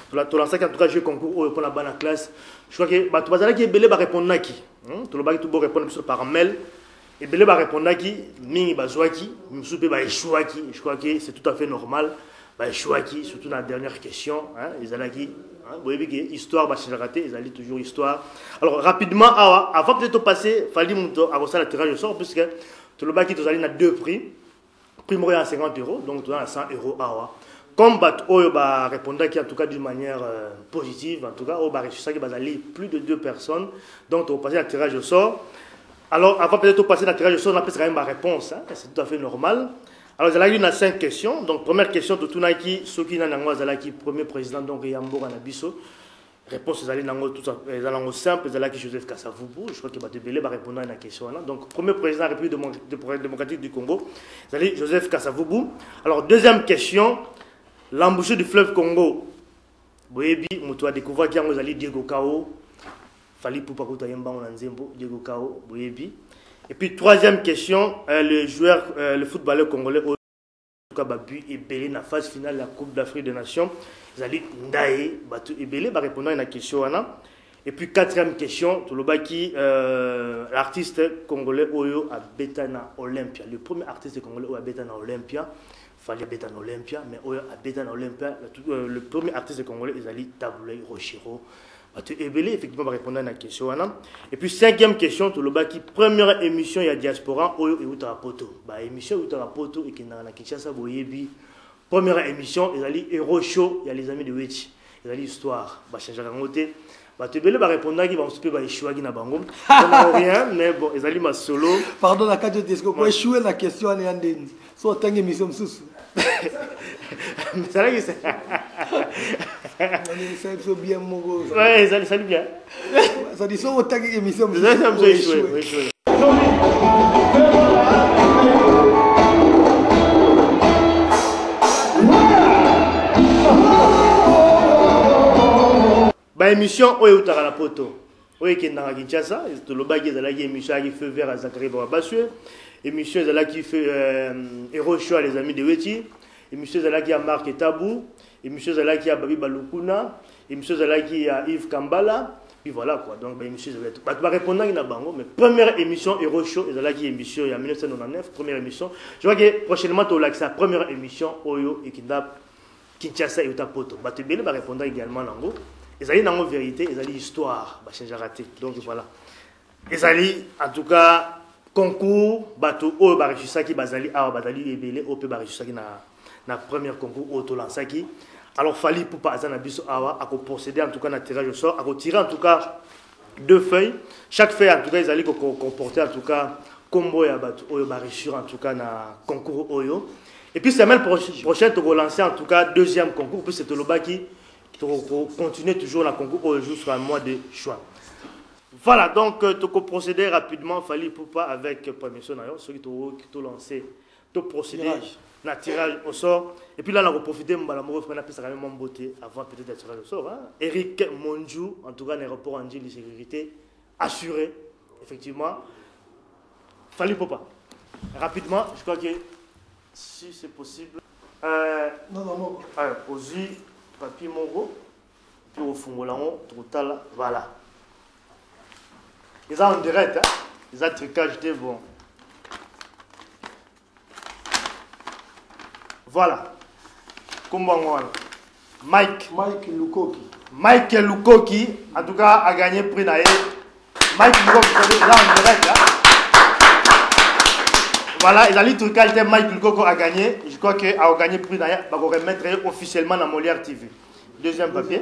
tu lances en tout cas jeu concours pour la bonne classe. Je crois que tu vas aller belé ba répondre naki. Tu vas tout répondre par mail. Et belé ba répondre naki, mingi ba zoaki, msupe ba échouaki. Je crois que c'est tout à fait normal. Ba échouaki surtout dans la dernière question, les alaki. Vous voyez que histoire va se rater, ils allaient toujours histoire. Alors rapidement, avant peut-être de passer, il fallait à la tirage au sort, puisque tout le baki, tu as deux prix. Prix moyen à 50 €, donc tu as 100 €. Comme Oyo va répondre qui en tout cas d'une manière positive, en tout cas, Oyo va réussir qui va aller plus de 2 personnes. Donc tu vas passer à la tirage au sort. Alors avant peut-être de passer à la tirage au sort, on a quand même ma réponse, c'est tout à fait normal. Alors, il y a 5 questions. Donc, première question de Tunaki, ceux qui n'ont pas premier président, donc Yambo Anabiso. Réponse, ils allaient simple, ils allaient Joseph Kasavubu. Je crois qu'il va te belé, va répondre à la question. Donc, premier président de la République démocratique du Congo, ils allaient Joseph Kasavubu. Alors, deuxième question, l'embouchure du fleuve Congo. Boyebi, Moutoua découvert qu'il y a Diego Kao. Fali Poupakuta Yamba Onanzembo, Diego Kao, Boyebi. Et puis, troisième question, le footballeur congolais, en tout cas, Babu Ebele, dans la phase finale de la Coupe d'Afrique des Nations, ils allaient Ndaye, Batu Ebele, va répondre à une question. Et puis, quatrième question, l'artiste congolais Oyo à Betana Olympia. Le premier artiste congolais Oyo à Betana Olympia, fallait Betana Olympia, mais Oyo à Betana Olympia, le premier artiste congolais, ils allaient Taboulay Rochiro. Ebele, effectivement, va répondre à la question. Et puis, cinquième question, tout le bas qui première émission, il y a Diaspora, Oyo et Utarapoto. Émission Utarapoto et qui n'a pas Kinshasa, Boyebi. Première émission, il y a les héros show, il y a les amis de Wechi. Il y a l'histoire. Changer la montée. Ebele va répondre à qui va se faire échouer à Bango. Rien, mais bon, il y a les solo. Pardon, la carte de disco. Moi, échouer la question à Néandine. Soit tant émission sous. C'est vrai que c'est. Ça bien mon ouais, ça bien. Ça dit ça autant émission. Ça me fait échouer. Émission Oyo Utarapoto. Oyo qui est dans Kinshasa, c'est le bas qui est là qui émission qui fait vers à Zachary Babasue. Émission est là qui fait Hero Show à les amis de Wechi. Émission est là qui a Marc et Tabou. Émission est là qui a Babi Balukuna. Émission est là qui a Yves Kambala. Puis voilà quoi. Donc émission est là. Tu vas répondre à Bango. Mais première émission Hero Show est là qui est émission il y a 1999. Première émission. Je vois que prochainement tu as la première émission Oyo et Kinshasa et Utapoto. Tu vas répondre également Nango. Ils allaient dans la vérité, ils allaient histoire, changer raté. Donc voilà. Ils allaient en tout cas concours, bateau, au Barishisaki, Bazali, à Badali, Ebele, au Barishisaki, na première concours, au Tolansaki. Alors fallait pour pas Azanabiso Awa, à procéder en tout cas à tirage au sort, à tirer en tout cas 2 feuilles. Chaque feuille en tout cas, ils allaient comporter en tout cas combo et bateau, au Barishur en tout cas na concours Oyo. Et puis semaine prochaine, tu vas lancer en tout cas deuxième concours, puis c'est le baki. Pour continuer toujours la concours jusqu'au mois de juin. Voilà, donc tu peux procéder rapidement, il fallait pour pas avec permission d'ailleurs, ceux qui t'ont lancé, tu procéder à tirage au sort. Et puis là, on va profiter de mon beauté avant peut-être d'être tirage au sort. Eric Monjou, en tout cas, l'aéroport en de sécurité assuré, effectivement. Il fallait pour pas. Rapidement, je crois que si c'est possible. Non. Aussi. Papier Mongo, puis au fond, voilà. Ils ont en direct, ils ont trucage, c'était bon. Voilà. Comment Mike Lukoki. Mike Lukoki, en tout cas, a gagné prix Naé. Mike Lukoki, là en direct, Voilà, ils ont dit que Mike Lukoko a gagné. Je crois qu'il a gagné prix d'ailleurs. Il va remettre officiellement dans Molière TV. Deuxième papier.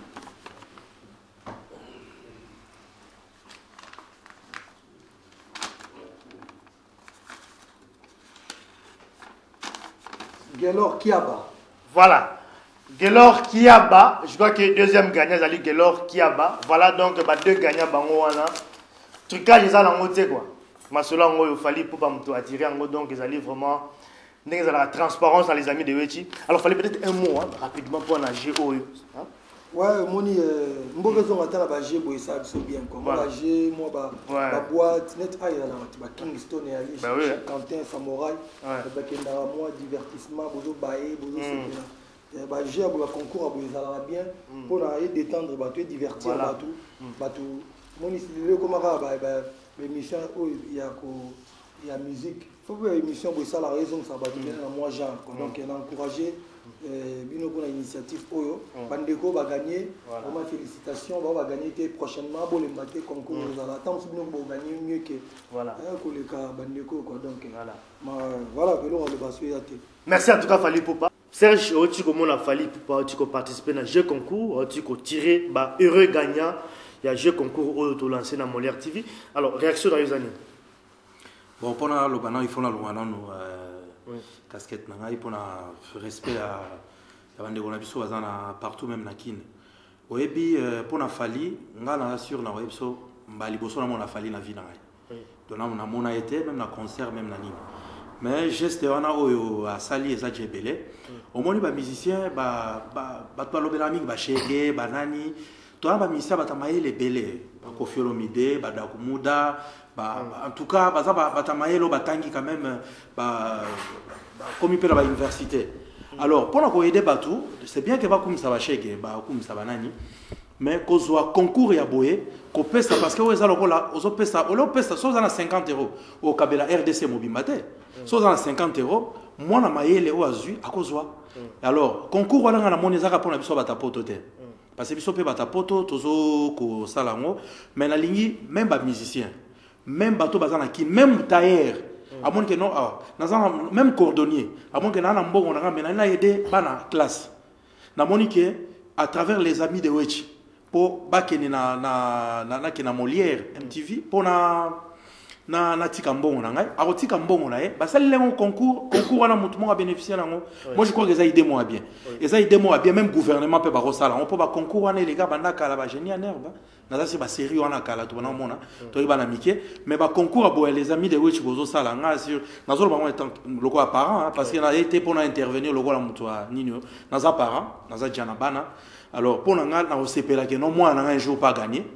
Gelor Kiaba. Voilà. Gelor Kiaba. Je crois que deuxième gagnant, c'est Gelor Kiaba. Voilà donc 2 gagnants. Trucage, ils ont la quoi. Masola il fallait pour pas attirer donc ils allaient vraiment la transparence dans les amis de Wechi. Alors il fallait peut-être un mot rapidement pour la GO. Ouais, moni mbogezo ngata ba GO ça bien quoi. Moi j'ai moi ba boîte net ay là ba Kingston et ali Quentin Samouraï ba kenda moi divertissement bozo baé bozo c'est j'ai un concours à bien pour détendre et divertir bateau. Mon ici comment l'émission il y a musique. Il faut que l'émission ça la raison ça va bien moi genre donc il a encouragé bino pour l'initiative Oyo Bandeko va gagner vraiment félicitations va gagner prochainement pour le matin concours la temps bino va gagner mieux que voilà que le cas Bandeko quoi donc voilà que l'on va suivre. Merci en tout cas Fally Ipupa Serge Oti comme on a Fally Ipupa Oti ko participer dans jeu concours Oti ko tirer ba heureux gagnant il y a jeu concours Oyo lancé dans Molière TV alors réaction dans les années. Bon, pour le banan, il faut la loi, casquette, il faut respect à la bande de biso partout même na kin. Oyebi pour na Fally, ngala sur na webso, mbali boso na mona Fally na vie na ngai. Donc na mona été même na concert même na nini. Mais geste wana oyo a sali eza djebele. Au moins ba musicien ba to lobela mingi ba shege ba nani. Toi ba musicien ba tamaye les belé, ba Koffi Olomide, ba Dakumuda. En tout cas, Batamaelo Batangi quand même, comme il peut à l'université. Alors, pour nous aider Batou, c'est bien que Bakoum ça va checker, Bakoum ça va nani, mais qu'on soit concours et aboyer, qu'on paie ça parce que vous avez là, on paie ça, on paie ça, soit 50 € au Kabela RDC Mobimate, soit 50 €, moi na maïle au azu à cause alors concours voilà na moni zaka pour na biso batapoto te. Parce que biso pe batapoto tozo ko salango, mais na lingi même ba musicien. Même bateau bazana qui même tailleur à moins que non même cordonnier à moins que na mbongo na mais na aider bana classe na monique à travers les amis de Wechi pour bakeni na kena Molière MTV pour na tika mbongo na ngai a tika mbongo na ba sali le concours wana mutu mo bénéficier nango moi je crois que ça idée moi bien et ça idée moi bien même gouvernement peut ba rosala on peut ba concours wana les gars banda kala ba génie nerve na ça ba série wana kala to na mona to ba na mike mais ba concours abo les amis de Wechi bozo sala nga sur na zo ba mo étant loko apparent parce qu'il a été pour intervenir loko la mutu nino na za parent na za jana bana alors pour nga na osepela que non moi na un jour pas gagner.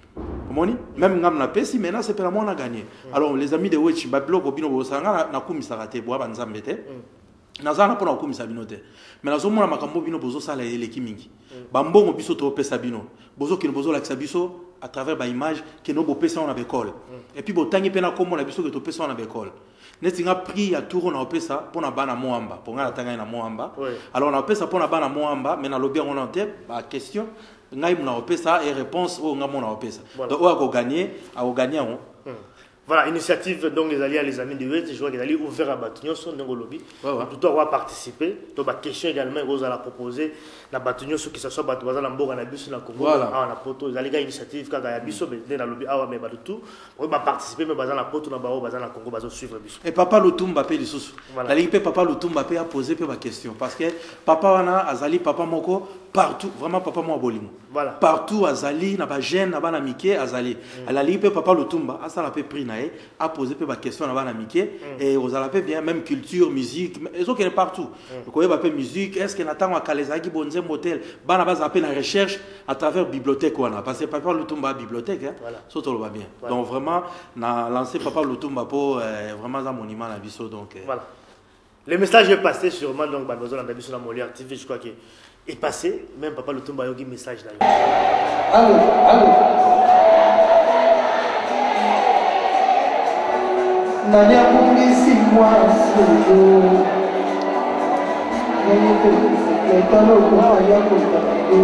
Même ngam na pesi maintenant c'est pour moi on a gagné. Alors les amis de Wechi bablo ko bino bosanga na kumisa rate bo banzambe te. Nazana pour na kumisa bino te. Mais nazo mona makambo bino bozo sala eleki mingi. Ba mbongo biso to pesa bino. Bozo ki bozo la biso à travers ba image que no bo pesa on a école. Et puis bo tangi pena comme na biso que to pesa on a école. Neti nga prix ya tour na pesa pour na bana moamba pour nga tanga na moamba. Alors na pesa pour na bana moamba mais na lobby on en tête ba question ngai muna opesa et réponse au ngamona opesa donc on a gagné voilà initiative donc les alliés les amis de Wechi je vois qu'ils allaient ouvrir à Batunyo son dans lobby tout avoir participer donc ba question également ils la proposer na Batunyo ce qui ça soit batu bazala mboka na biso na Congo na poto ils allaient initiative kaka ya biso mais na lobby awa mais ba tout on va participer mais bazala poto na bao bazala Congo bazo suivre biso et papa Lutumba pe lisusu la ligue pe papa Lutumba pe a poser pe ba question parce que papa wana azali papa moko partout vraiment papa moi bolimo voilà partout azali na ba jeune na bana mike azali la ligue pe papa Lutumba a ça la pe prix na a posé peu de questions à la et aux alapés bien même culture musique ils ont qu'elle partout donc on va musique est-ce qu'il attend à Kalezaki bonzem motel bana base à peine la recherche à travers bibliothèque ou parce que papa Lutumba bibliothèque surtout le va bien donc vraiment na lancé papa Lutumba pour vraiment un monument à Bisso donc voilà le message est passé sûrement donc besoin de Bisso la Molière TV je crois que est passé même papa Lutumba a eu un message là nani akungisi mwasi etalokoa ya kotako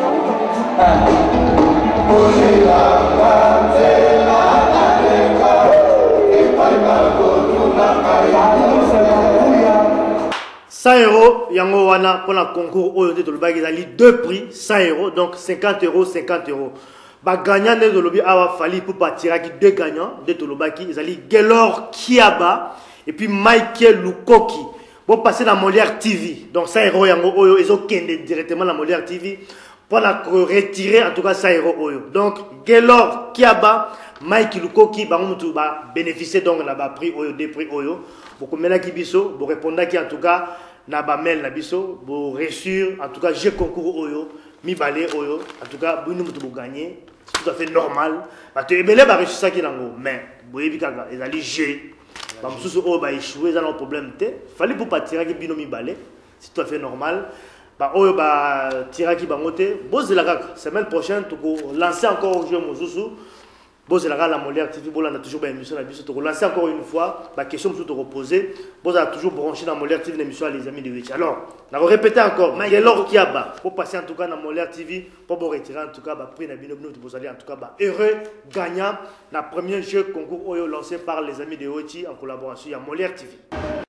€100 yango wana pour la concours oyo de lobaki ezali 2 prix 100 €, donc 50 €, 50 €. Ba gagnant de lobby awa Fally pour partir qui 2 gagnants de lobaki ezali Gelor Kiaba et puis Michael Lukoki. Bon passer dans Molière TV. Donc 100 € yango oyo ils ont kende directement dans Molière TV pour la retirer en tout cas 100 € oyo. Donc Gelor Kiaba, Michael Lukoki ba mutu ba bénéficier donc na ba prix oyo 2 prix oyo. Beaucoup mena ki biso, bo répondre qui en tout cas na ba mail na biso, bo réussir en tout cas j'ai concours oyo, mi balé oyo, en tout cas bu mutu bo gagner, c'est tout à fait normal. Ba te ebele ba réussir ça qui nango, mais boyebi kaka ezali j'ai ba mususu oyo ba échouer ça non problème te. Fallait pour partir ki bino mi balé, c'est tout à fait normal. bah oyo ba tiraki bangote bozela kaka semaine prochaine to lancer encore jeu mozusu bozela la Molière TV bolanda toujours ba émission na biso to lancer encore une fois ba question tout reposer bozala toujours branché dans Molière TV l'émission les amis de Wetchi. Alors na répéter encore Maïgelor Kiaba pour passer en tout cas dans Molière TV pour retirer en tout cas ba prix na bino bino vous allez en tout cas ba heureux gagnant la premier jeu concours oyo lancé par les amis de Wetchi en collaboration avec Molière TV.